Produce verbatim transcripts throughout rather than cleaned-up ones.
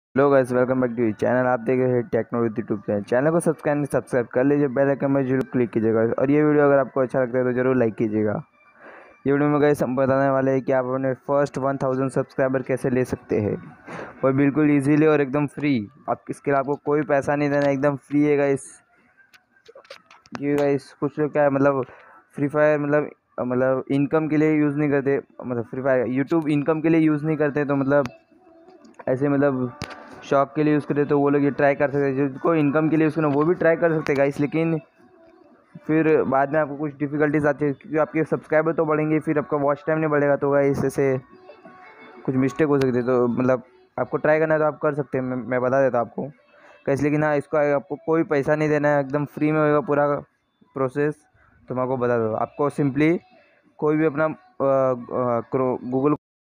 Hello guys, welcome back to channel. आप देख रहे हैं टेक्नोलॉजी यूट्यूब चैनल। चैनल को सब्सक्राइब सब्सक्राइब कर लीजिए, बेल आइकन में जरूर क्लिक कीजिएगा। और ये वीडियो अगर आपको अच्छा लगता है तो जरूर लाइक कीजिएगा। ये वीडियो में गाइस हम बताने वाले हैं कि आप अपने फर्स्ट वन थाउजेंड सब्सक्राइबर कैसे ले सकते हैं, और बिल्कुल इजीली और एकदम फ्री। आप इसके लिए आपको कोई पैसा नहीं देना, एकदम फ्री है गाइस। ये गाइस कुछ लोग क्या है, मतलब फ्री फायर मतलब मतलब इनकम के लिए यूज़ नहीं करते, मतलब फ्री फायर यूट्यूब इनकम के लिए यूज़ नहीं करते, तो मतलब ऐसे मतलब शौक के लिए यूज़ करते तो वो लोग ये ट्राई कर सकते हैं। जिसको इनकम के लिए यूज़ करना वो भी ट्राई कर सकते हैं गाइस, लेकिन फिर बाद में आपको कुछ डिफ़िकल्टीज आती है, क्योंकि आपके सब्सक्राइबर तो बढ़ेंगे, फिर आपका वॉच टाइम नहीं बढ़ेगा, तो गाइस ऐसे कुछ मिस्टेक हो सकती है। तो मतलब आपको ट्राई करना है तो आप कर सकते हैं, मैं, मैं बता देता हूँ आपको कैसे। लेकिन हाँ, इसको आपको कोई पैसा नहीं देना है, एकदम फ्री में होगा पूरा प्रोसेस। तो मैं आपको बता देता हूँ। आपको सिंपली कोई भी अपना गूगल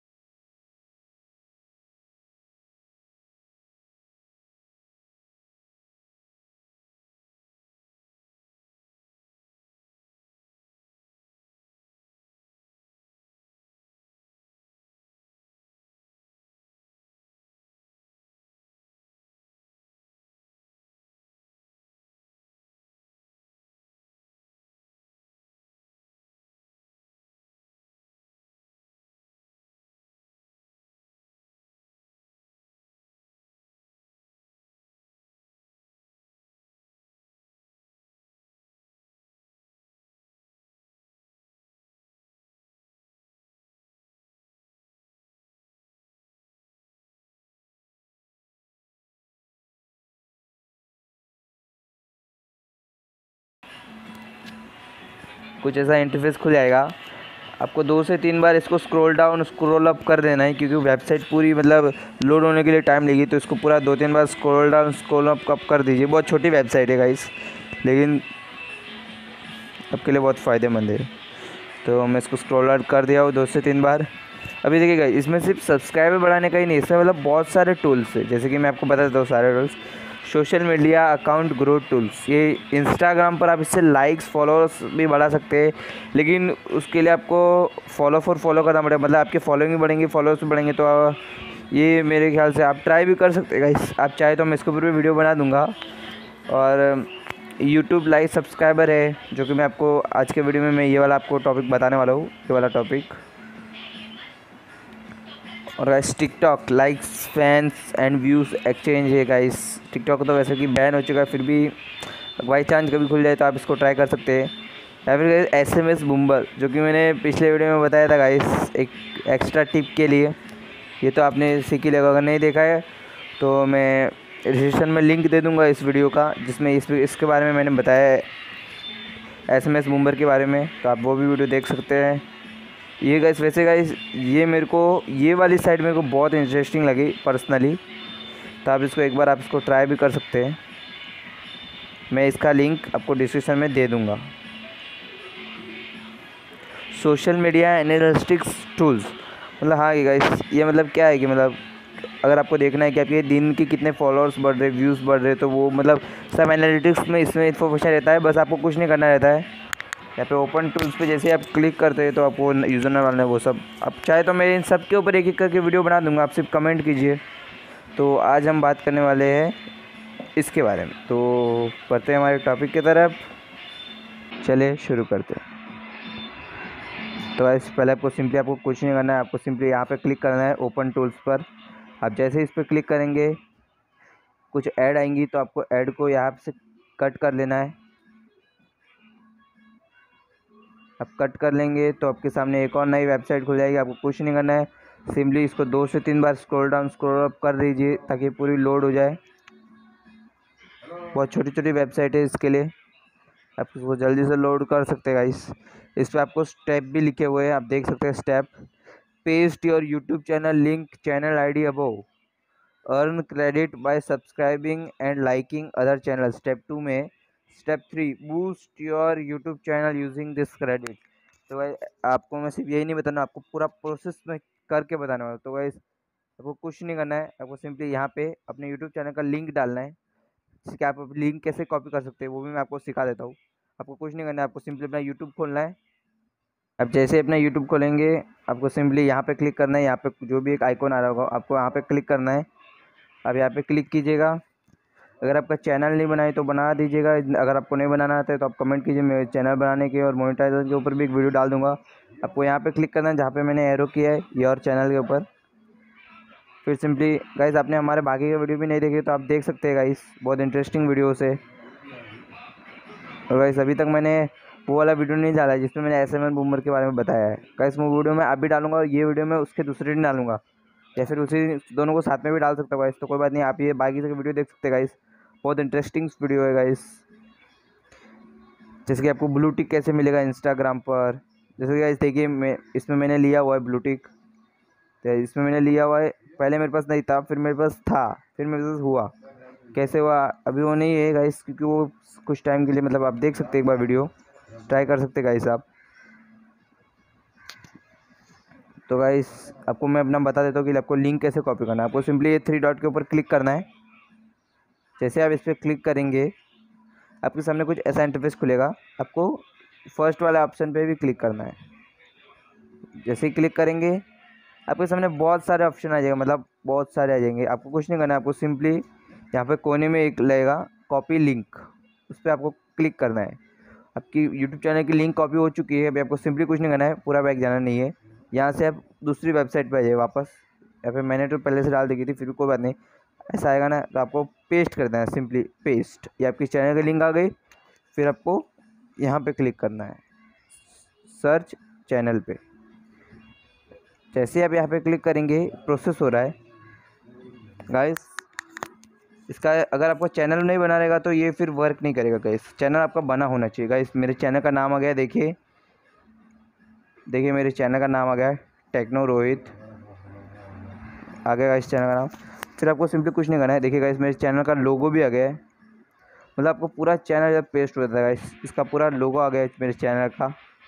कुछ ऐसा इंटरफेस खुल जाएगा। आपको दो से तीन बार इसको स्क्रॉल डाउन स्क्रॉल अप कर देना है, क्योंकि वेबसाइट पूरी मतलब लोड होने के लिए टाइम लेगी। तो इसको पूरा दो तीन बार scroll down scroll up up कर दीजिए। बहुत छोटी वेबसाइट है गाइस, लेकिन आपके लिए बहुत फ़ायदेमंद है। तो मैं इसको स्क्रॉल आउट कर दिया हूँ दो से तीन बार। अभी देखिएगा, इसमें सिर्फ सब्सक्राइबर बढ़ाने का ही नहीं, इसमें मतलब बहुत सारे टूल्स है। जैसे कि मैं आपको बता देता हूँ सारे tools. Social media account growth tools, ये इंस्टाग्राम पर आप इससे लाइक्स फॉलोअर्स भी बढ़ा सकते हैं, लेकिन उसके लिए आपको फॉलो फॉर फॉलो करना पड़ेगा। मतलब आपके फॉलोइंग भी बढ़ेंगे, फॉलोअर्स भी बढ़ेंगे। तो आ, ये मेरे ख्याल से आप ट्राई भी कर सकते हैं गाइस। आप चाहे तो मैं इसके ऊपर भी वीडियो बना दूंगा। और यूट्यूब लाइव सब्सक्राइबर है, जो कि मैं आपको आज के वीडियो में मैं ये वाला आपको टॉपिक बताने वाला हूँ, ये वाला टॉपिक। और guys TikTok likes fans and views exchange है गाइस। टिकटॉक तो वैसे कि बैन हो चुका है, फिर भी बाई चांस कभी खुल जाए तो आप इसको ट्राई कर सकते हैं। या फिर guys S M S Boomer, जो कि मैंने पिछले वीडियो में बताया था गाइस, एक एक्स्ट्रा टिप के लिए। ये तो आपने सीख ही लेगा, अगर नहीं देखा है तो मैं डिस्क्रिप्शन में लिंक दे दूंगा इस वीडियो का, जिसमें इस इसके बारे में मैंने बताया है, एस एम एस बूमर के बारे में। तो आप वो भी वीडियो देख सकते हैं। ये गाइस वैसे गाइस ये मेरे को ये वाली साइड मेरे को बहुत इंटरेस्टिंग लगी पर्सनली। तो आप इसको एक बार आप इसको ट्राई भी कर सकते हैं। मैं इसका लिंक आपको डिस्क्रिप्शन में दे दूंगा। सोशल मीडिया एनालिटिक्स टूल्स, मतलब हाँ ये गाइस ये मतलब क्या है कि मतलब अगर आपको देखना है कि आपके दिन के कितने फॉलोअर्स बढ़ रहे, व्यूज़ बढ़ रहे, तो वो मतलब सब एनालिटिक्स में इसमें इन्फॉर्मेशन रहता है। बस आपको कुछ नहीं करना रहता है। यहाँ पे ओपन टूल्स पे जैसे आप क्लिक करते हैं तो आपको यूज़र नेम डालना है, वो सब आप चाहे तो मैं इन सब के ऊपर एक एक करके वीडियो बना दूंगा, आप सिर्फ कमेंट कीजिए। तो आज हम बात करने वाले हैं इसके बारे में। तो पढ़ते हैं हमारे टॉपिक की तरफ, चलिए शुरू करते हैं। तो इस पहले आपको सिंपली आपको कुछ नहीं करना है, आपको सिंपली यहाँ पे क्लिक करना है ओपन टूल्स पर। आप जैसे इस पर क्लिक करेंगे कुछ ऐड आएंगी, तो आपको ऐड को यहाँ से कट कर लेना है। आप कट कर लेंगे तो आपके सामने एक और नई वेबसाइट खुल जाएगी। आपको कुछ नहीं करना है, सिंपली इसको दो से तीन बार स्क्रॉल डाउन स्क्रॉल अप कर दीजिए ताकि पूरी लोड हो जाए। बहुत छोटी छोटी वेबसाइट है, इसके लिए आप इसको जल्दी से लोड कर सकते हैं गाइस। इस पर आपको स्टेप भी लिखे हुए हैं, आप देख सकते हैं step. Paste your YouTube channel link channel I D above, earn credit by subscribing and liking other channel. Step two में step three boost your YouTube channel using this credit. तो भाई आपको मैं सिर्फ यही नहीं बताना, आपको पूरा प्रोसेस में करके बताने वाला। तो भाई आपको कुछ नहीं करना है, आपको सिंपली यहाँ पे अपने यूट्यूब चैनल का लिंक डालना है। कि आप लिंक कैसे कॉपी कर सकते हैं वो भी मैं आपको सिखा देता हूँ। आपको कुछ नहीं करना है, आपको सिंपली अपना यूट्यूब खोलना है। आप जैसे अपना यूट्यूब खोलेंगे आपको सिंपली यहाँ पे क्लिक करना है। यहाँ पे जो भी एक आइकॉन आ रहा होगा आपको यहाँ पे क्लिक करना है। अब यहाँ पे क्लिक कीजिएगा। अगर आपका चैनल नहीं बनाए तो बना दीजिएगा, अगर आपको नहीं बनाना आता है तो आप कमेंट कीजिए, मैं चैनल बनाने के और मोनेटाइजेशन के ऊपर भी एक वीडियो डाल दूंगा। आपको यहाँ पे क्लिक करना है जहाँ पे मैंने एरो किया है योर चैनल के ऊपर। फिर सिंपली गाइस आपने हमारे बाकी के वीडियो भी नहीं देखे तो आप देख सकते हैं गाइस, बहुत इंटरेस्टिंग वीडियोस है। और गाइस अभी तक मैंने वो वाला वीडियो नहीं डाला है जिसमें मैंने एस एम एन बूमर के बारे में बताया है। गाइस वो वीडियो मैं अभी डालूंगा और ये वीडियो मैं उसके दूसरे दिन डालूंगा, या फिर उसी दोनों को साथ में भी डाल सकता हूँ गाइस, तो कोई बात नहीं, आप ये बाकी से वीडियो देख सकते हैं गाइस, बहुत इंटरेस्टिंग वीडियो है गाइस। जैसे कि आपको ब्लू टिक कैसे मिलेगा इंस्टाग्राम पर, जैसे कि गाइस देखिए मैं इसमें मैंने लिया हुआ है ब्लू टिक, तो इसमें मैंने लिया हुआ है, पहले मेरे पास नहीं था, फिर मेरे पास था, फिर मेरे पास हुआ, कैसे हुआ अभी वो नहीं है गाइस, क्योंकि वो कुछ टाइम के लिए, मतलब आप देख सकते हैं, एक बार वीडियो ट्राई कर सकते हैं गाइस आप। तो गाइस आपको मैं अपना बता देता हूँ कि आपको लिंक कैसे कॉपी करना है। आपको सिंपली ये थ्री डॉट के ऊपर क्लिक करना है। जैसे आप इस पर क्लिक करेंगे आपके सामने कुछ ऐसा इंटरफेस खुलेगा, आपको फर्स्ट वाले ऑप्शन पे भी क्लिक करना है। जैसे ही क्लिक करेंगे आपके सामने बहुत सारे ऑप्शन आ जाएगा, मतलब बहुत सारे आ जाएंगे। आपको कुछ नहीं करना है, आपको सिंपली यहाँ पे कोने में एक लगेगा कॉपी लिंक, उस पर आपको क्लिक करना है। आपकी यूट्यूब चैनल की लिंक कॉपी हो चुकी है, अभी आपको सिंपली कुछ नहीं करना है, पूरा बैक जाना नहीं है, यहाँ से आप दूसरी वेबसाइट पर आ जाइए वापस, या फिर मैंने तो पहले से डाल दी थी, फिर भी कोई बात नहीं, ऐसा आएगा ना, तो आपको पेस्ट कर देना है, सिंपली पेस्ट, ये आपकी चैनल की लिंक आ गई। फिर आपको यहाँ पे क्लिक करना है सर्च चैनल पे। जैसे आप यहाँ पे क्लिक करेंगे प्रोसेस हो रहा है गाइस। इसका अगर आपको चैनल नहीं बना रहेगा तो ये फिर वर्क नहीं करेगा गाइस, चैनल आपका बना होना चाहिए गाइस। मेरे चैनल का नाम आ गया, देखिए देखिए मेरे चैनल का नाम आ गया है टेक्नो रोहित, आ गया गाइस चैनल का नाम। फिर आपको सिंपली कुछ नहीं करना है, देखिए गाइस मेरे चैनल का लोगो भी आ गया है, मतलब आपको पूरा चैनल जब पेस्ट हो जाता है गाइस, इसका पूरा लोगो आ गया है मेरे चैनल का।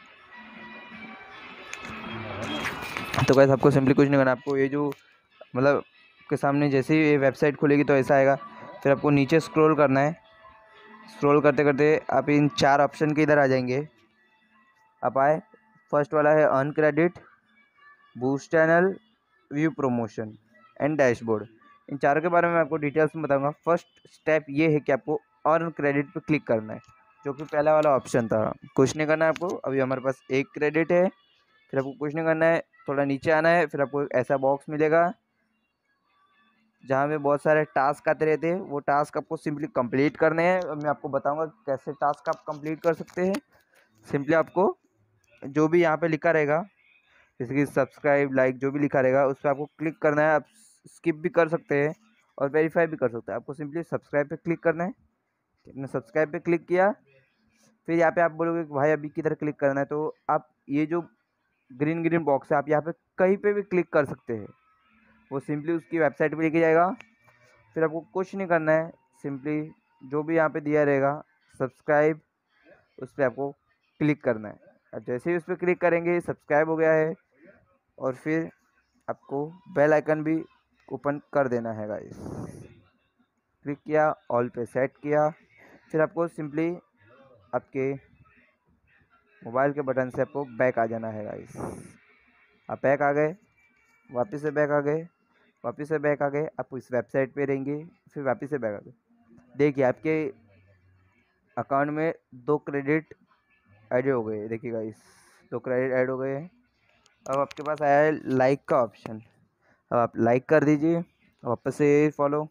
तो गाइस आपको सिंपली कुछ नहीं करना, आपको ये जो मतलब के सामने जैसे ही ये वेबसाइट खुलेगी तो ऐसा आएगा। फिर आपको नीचे स्क्रॉल करना है, स्क्रॉल करते करते आप इन चार ऑप्शन के इधर आ जाएंगे। आप आए, फर्स्ट वाला है earn credit, boost channel, view promotion and dashboard. इन चारों के बारे में आपको डिटेल्स में बताऊंगा। फर्स्ट स्टेप ये है कि आपको अर्न क्रेडिट पे क्लिक करना है, जो कि पहला वाला ऑप्शन था। कुछ नहीं करना है आपको, अभी हमारे पास एक क्रेडिट है। फिर आपको कुछ नहीं करना है, थोड़ा नीचे आना है, फिर आपको एक ऐसा बॉक्स मिलेगा जहाँ में बहुत सारे टास्क आते रहते हैं, वो टास्क आपको सिंपली कंप्लीट करने हैं। और मैं आपको बताऊंगा कैसे टास्क आप कंप्लीट कर सकते हैं। सिंपली आपको जो भी यहाँ पे लिखा रहेगा, जैसे कि सब्सक्राइब, लाइक, जो भी लिखा रहेगा उस पर आपको क्लिक करना है। आप स्किप भी कर सकते हैं और वेरीफाई भी कर सकते हैं। आपको सिंपली सब्सक्राइब पे क्लिक करना है। आपने सब्सक्राइब पे क्लिक किया, फिर यहाँ पे आप बोलोगे कि भाई अभी किधर क्लिक करना है, तो आप ये जो ग्रीन ग्रीन बॉक्स है आप यहाँ पे कहीं पे भी क्लिक कर सकते हैं, वो सिंपली उसकी वेबसाइट पे लेके जाएगा। फिर आपको कुछ नहीं करना है, सिंपली जो भी यहाँ पे दिया रहेगा सब्सक्राइब, उस पर आपको क्लिक करना है। अब जैसे ही उस पर क्लिक करेंगे सब्सक्राइब हो गया है, और फिर आपको बेल आइकन भी ओपन कर देना है गाइस। क्लिक किया, ऑल पे सेट किया, फिर आपको सिंपली आपके मोबाइल के बटन से आपको बैक आ जाना है गाइस। आप बैक आ गए, वापस से बैक आ गए, वापस से बैक आ गए, आप इस वेबसाइट पे रहेंगे, फिर वापस से बैक आ गए। देखिए आपके अकाउंट में दो क्रेडिट ऐड हो गए, देखिए गाइस दो क्रेडिट ऐड हो गए हैं। अब आपके पास आया है लाइक का ऑप्शन, अब आप लाइक कर दीजिए, वापस से फॉलो।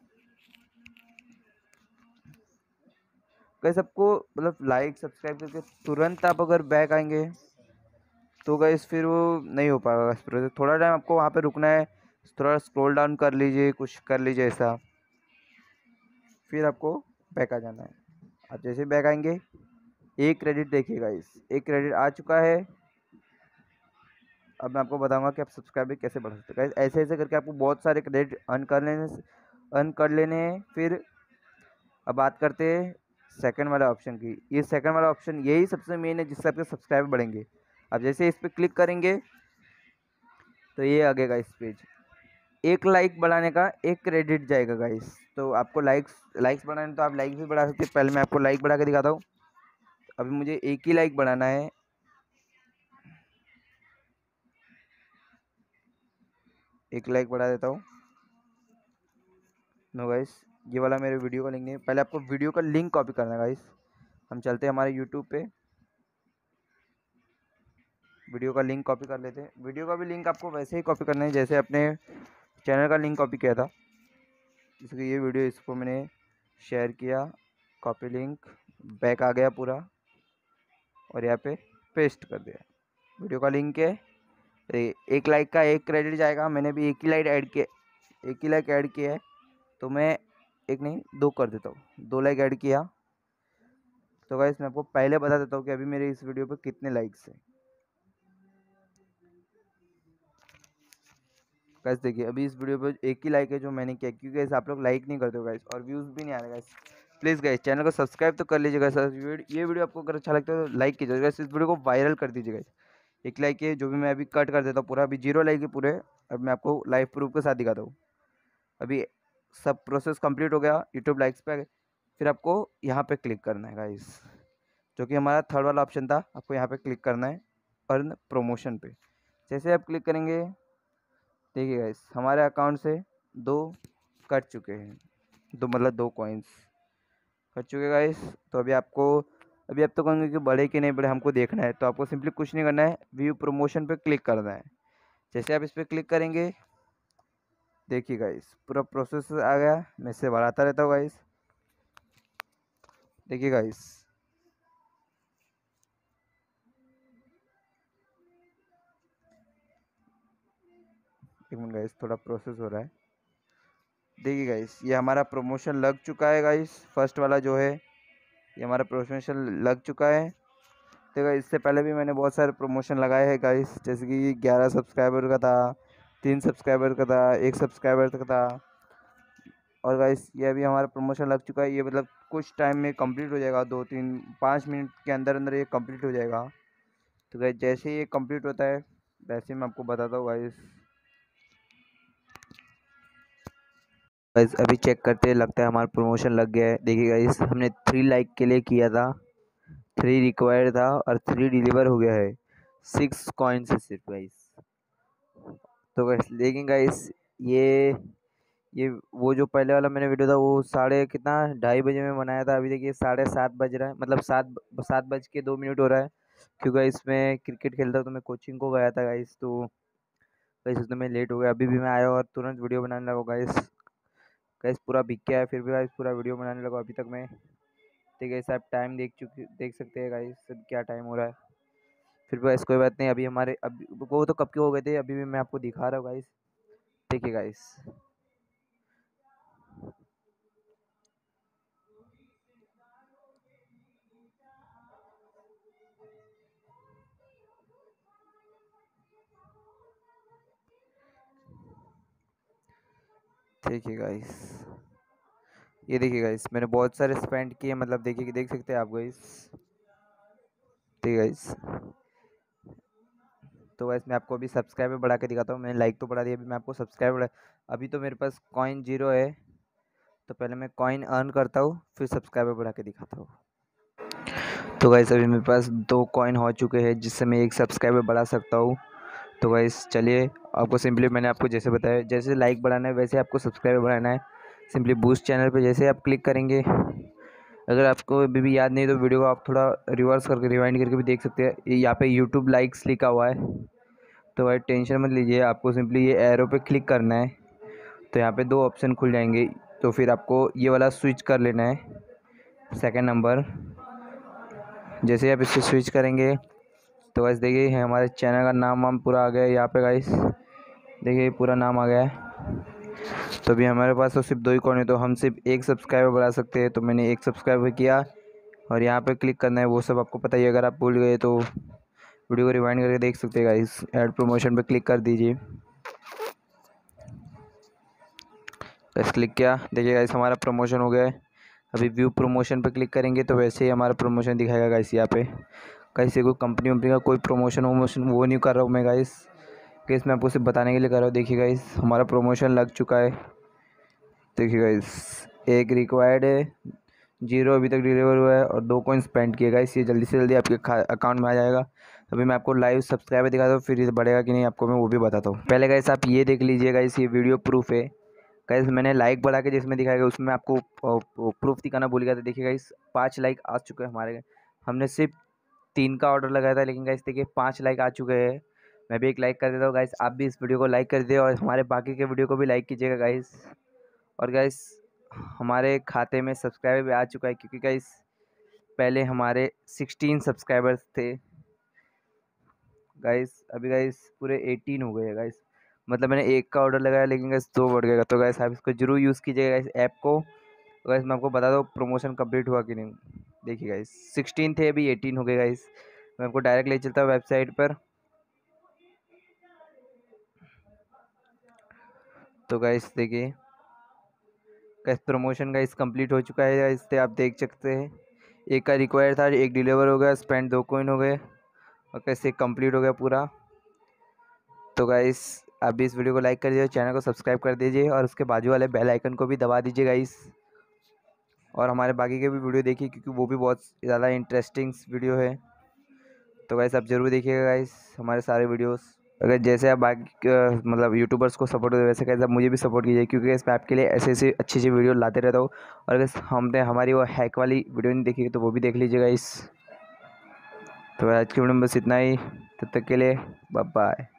गाइस आपको मतलब लाइक सब्सक्राइब करके तुरंत आप अगर बैक आएंगे तो गाइस फिर वो नहीं हो पाएगा इस प्रोसेस, थोड़ा टाइम आपको वहाँ पे रुकना है, थोड़ा स्क्रॉल डाउन कर लीजिए, कुछ कर लीजिए ऐसा, फिर आपको बैक आ जाना है। आप जैसे बैक आएंगे, एक क्रेडिट देखिए गाइस, एक क्रेडिट आ चुका है। अब मैं आपको बताऊंगा कि आप सब्सक्राइब भी कैसे बढ़ा सकते हैं गाइस। ऐसे ऐसे करके आपको बहुत सारे क्रेडिट अर्न कर लेने अर्न कर लेने हैं। फिर अब बात करते हैं सेकंड वाला ऑप्शन की। ये सेकंड वाला ऑप्शन यही सबसे मेन है जिससे आपके सब्सक्राइबर बढ़ेंगे। अब जैसे इस पर क्लिक करेंगे तो ये आ गया गाइस पेज, एक लाइक बढ़ाने का एक क्रेडिट जाएगा गाइस। तो आपको लाइक्स लाइक्स बढ़ाने तो आप लाइक भी बढ़ा सकते हैं। पहले मैं आपको लाइक बढ़ा के दिखाता हूँ। अभी मुझे एक ही लाइक बढ़ाना है, एक लाइक बढ़ा देता हूँ। नो गाइस, ये वाला मेरे वीडियो का लिंक नहीं है। पहले आपको वीडियो का लिंक कॉपी करना है गाइस। हम चलते हैं हमारे यूट्यूब पे, वीडियो का लिंक कॉपी कर लेते हैं। वीडियो का भी लिंक आपको वैसे ही कॉपी करना है जैसे अपने चैनल का लिंक कॉपी किया था। जैसे कि ये वीडियो, इसको मैंने शेयर किया, कॉपी लिंक, बैक आ गया पूरा और यहाँ पे पेस्ट कर दिया। वीडियो का लिंक है, एक लाइक का एक क्रेडिट जाएगा। मैंने भी एक ही लाइक ऐड किया, एक ही लाइक ऐड किया है, तो मैं एक नहीं दो कर देता हूँ, दो लाइक ऐड किया। तो गाइस मैं आपको पहले बता देता हूँ कि अभी मेरे इस वीडियो पे कितने लाइक्स हैं। गाइस देखिए, अभी इस वीडियो पे एक ही लाइक है जो मैंने किया, क्योंकि गाइस आप लोग लाइक नहीं करते हो गाइस, और व्यूज़ भी नहीं आ रहे गाइस। प्लीज़ गाइस चैनल को सब्सक्राइब तो कर लीजिएगा सर। ये वीडियो आपको अगर अच्छा लगता है तो लाइक कीजिएगा गाइस, इस वीडियो को वायरल कर दीजिएगा। एक लाइक है जो भी मैं अभी कट कर देता हूँ पूरा, अभी जीरो लाइक है पूरे। अब मैं आपको लाइव प्रूफ के साथ दिखाता हूँ। अभी सब प्रोसेस कंप्लीट हो गया, यूट्यूब लाइक्स पे आ गए। फिर आपको यहाँ पे क्लिक करना है गाइस, जो कि हमारा थर्ड वाला ऑप्शन था। आपको यहाँ पे क्लिक करना है अर्न प्रमोशन पे। जैसे आप क्लिक करेंगे, देखिए गाइस हमारे अकाउंट से दो कट चुके हैं, दो मतलब दो कॉइन्स कट चुके गाइस। तो अभी आपको, अभी आप तो कहेंगे कि बढ़े कि नहीं बढ़े, हमको देखना है। तो आपको सिंपली कुछ नहीं करना है, व्यू प्रमोशन पे क्लिक करना है। जैसे आप इस पर क्लिक करेंगे, देखिए गाइस पूरा प्रोसेस आ गया। मैं इसे बढ़ाता रहता हूँ गाइस। देखिए गाइस, एक मिनट गाइस, थोड़ा प्रोसेस हो रहा है। देखिए गाइस ये हमारा प्रमोशन लग चुका है गाइस, फर्स्ट वाला जो है ये हमारा प्रमोशन लग चुका है। तो गाइस इससे पहले भी मैंने बहुत सारे प्रमोशन लगाए हैं गाइस, जैसे कि ग्यारह सब्सक्राइबर का था, तीन सब्सक्राइबर का था, एक सब्सक्राइबर का था। और गाइस ये अभी हमारा प्रमोशन लग चुका है। ये मतलब कुछ टाइम में कंप्लीट हो जाएगा, दो तीन पाँच मिनट के अंदर अंदर ये कंप्लीट हो जाएगा। तो गाइस जैसे ही ये कंप्लीट होता है वैसे ही मैं आपको बताता हूँ गाइस। गाइस अभी चेक करते हैं, लगता है हमारा प्रमोशन लग गया है। देखिए गाइस हमने थ्री लाइक के लिए किया था, थ्री रिक्वायर्ड था और थ्री डिलीवर हो गया है। सिक्स कॉइन्स है सिर्फ गाइस। तो गाइस लेकिन गाइस ये ये वो जो पहले वाला मैंने वीडियो था वो साढ़े कितना ढाई बजे में बनाया था। अभी देखिए साढ़े सात बज रहा है, मतलब सात सात बज के दो मिनट हो रहा है, क्योंकि इसमें क्रिकेट खेलता हूँ तो मैं कोचिंग को गया था गाइस। तो गाइस उसमें मैं लेट हो गया, अभी भी मैं आया और तुरंत वीडियो बनाने लगा गाइस। गाइस पूरा बिक गया है, फिर भी गाइस पूरा वीडियो बनाने लगा अभी तक मैं। ठीक है, आप टाइम देख चुके देख सकते हैं गाइस क्या टाइम हो रहा है। फिर भी गाइस कोई बात नहीं, अभी हमारे अभी वो तो कब के हो गए थे, अभी भी मैं आपको दिखा रहा हूँ गाइस। देखिए गाइस, देखिए गाइस, ये देखिए गाइस मैंने बहुत सारे स्पेंड किए, मतलब देखिए देख सकते हैं आप गाइस। ठीक है गाइस, तो गाइस मैं आपको अभी सब्सक्राइबर बढ़ा के दिखाता हूँ। मैंने लाइक तो बढ़ा दिया, अभी मैं आपको सब्सक्राइबर बढ़ा। अभी तो मेरे पास कॉइन जीरो है, तो पहले मैं कॉइन अर्न करता हूँ फिर सब्सक्राइबर बढ़ा के दिखाता हूँ। तो गाइस अभी मेरे पास दो कॉइन हो चुके हैं जिससे मैं एक सब्सक्राइबर बढ़ा सकता हूँ। तो गाइस चलिए, आपको सिंपली मैंने आपको जैसे बताया, जैसे लाइक बढ़ाना है वैसे आपको सब्सक्राइबर बढ़ाना है। सिंपली बूस्ट चैनल पे जैसे आप क्लिक करेंगे, अगर आपको अभी भी याद नहीं तो वीडियो को आप थोड़ा रिवर्स करके रिवाइंड करके भी देख सकते हैं। ये यहाँ पे यूट्यूब लाइक्स लिखा हुआ है, तो भाई टेंशन मत लीजिए, आपको सिंपली ये एरो पे क्लिक करना है। तो यहाँ पे दो ऑप्शन खुल जाएंगे, तो फिर आपको ये वाला स्विच कर लेना है, सेकंड नंबर। जैसे आप इससे स्विच करेंगे तो गाइस देखिए हमारे चैनल का नाम वाम पूरा आ गया है यहाँ पे गाइस। देखिए पूरा नाम आ गया है। तो अभी हमारे पास तो सिर्फ दो ही कॉइन है, तो हम सिर्फ एक सब्सक्राइबर बढ़ा सकते हैं। तो मैंने एक सब्सक्राइबर किया और यहाँ पे क्लिक करना है, वो सब आपको पता ही है। अगर आप भूल गए तो वीडियो को रिवाइंड करके देख सकते हैं गाइस। ऐड प्रमोशन पे क्लिक कर दीजिए, बस क्लिक किया। देखिए गाइस हमारा प्रमोशन हो गया है। अभी व्यू प्रमोशन पे क्लिक करेंगे तो वैसे ही हमारा प्रमोशन दिखाएगा गाइस। यहाँ पे गाइस ये कोई कंपनी वंपनी का कोई प्रमोशन वमोशन वो नहीं कर रहा हूँ मैं गाइस, गाइस मैं आपको सिर्फ बताने के लिए कर रहा हूँ। देखिए गाइस हमारा प्रमोशन लग चुका है। देखिए गाइस एक रिक्वायर्ड है, जीरो अभी तक डिलीवर हुआ है और दो कॉइन स्पेंड किए गाइस। ये जल्दी से जल्दी आपके अकाउंट में आ जाएगा। अभी मैं आपको लाइव सब्सक्राइबर दिखाता हूँ, फिर ये बढ़ेगा कि नहीं आपको मैं वो भी बताता हूँ। पहले गाइस आप ये देख लीजिए गाइस, ये वीडियो प्रूफ है। गाइस मैंने लाइक बढ़ा के जिसमें दिखाएगा उसमें आपको प्रूफ दिखाना भूल गया था। देखिए गाइस पाँच लाइक आ चुके हैं हमारे। हमने सिर्फ तीन का ऑर्डर लगाया था, लेकिन गाइस देखिए पाँच लाइक आ चुके हैं। मैं भी एक लाइक कर देता हूँ गाइस, आप भी इस वीडियो को लाइक कर दे और हमारे बाकी के वीडियो को भी लाइक कीजिएगा गाइस। और गाइस हमारे खाते में सब्सक्राइबर भी आ चुका है, क्योंकि गाइस पहले हमारे सिक्सटीन सब्सक्राइबर्स थे गाइस, अभी गाइस पूरे एटीन हो गए हैं गाइस। मतलब मैंने एक का ऑर्डर लगाया लेकिन गाइस दो बढ़ गएगा। तो गाइस आप इसको जरूर यूज़ कीजिएगा इस ऐप को। तो गाइस मैं आपको बता दूँ प्रमोशन कंप्लीट हुआ कि नहीं। देखिए गाइस सिक्सटीन थे अभी एटीन हो गए गाइस। मैं आपको डायरेक्ट ले चलता हूँ वेबसाइट पर। तो गाइस देखिए गाइस प्रमोशन गाइस कंप्लीट हो चुका है गाइस, आप देख सकते हैं। एक का रिक्वायर था, एक डिलीवर हो गया, स्पेंड दो कॉइन हो गए और कैसे कंप्लीट हो गया पूरा। तो गाइस आप भी इस वीडियो को लाइक कर दीजिए, चैनल को सब्सक्राइब कर दीजिए और उसके बाजू वाले बेल आइकन को भी दबा दीजिए गाइस। और हमारे बाकी के भी वीडियो देखिए, क्योंकि वो भी बहुत ज़्यादा इंटरेस्टिंग वीडियो है। तो गाइस आप ज़रूर देखिएगा गाइस हमारे सारे वीडियोस। अगर जैसे आप बाकी अ, मतलब यूट्यूबर्स को सपोर्ट होते वैसे कैसे आप मुझे भी सपोर्ट कीजिए, क्योंकि इस ऐप के लिए ऐसे ऐसे अच्छी अच्छी वीडियो लाते रहता हूँ। और अगर हमने हमारी वो हैक वाली वीडियो नहीं देखी तो वो भी देख लीजिएगा इस। तो आज की वीडियो में बस इतना ही, तब तक के लिए बाय बाय।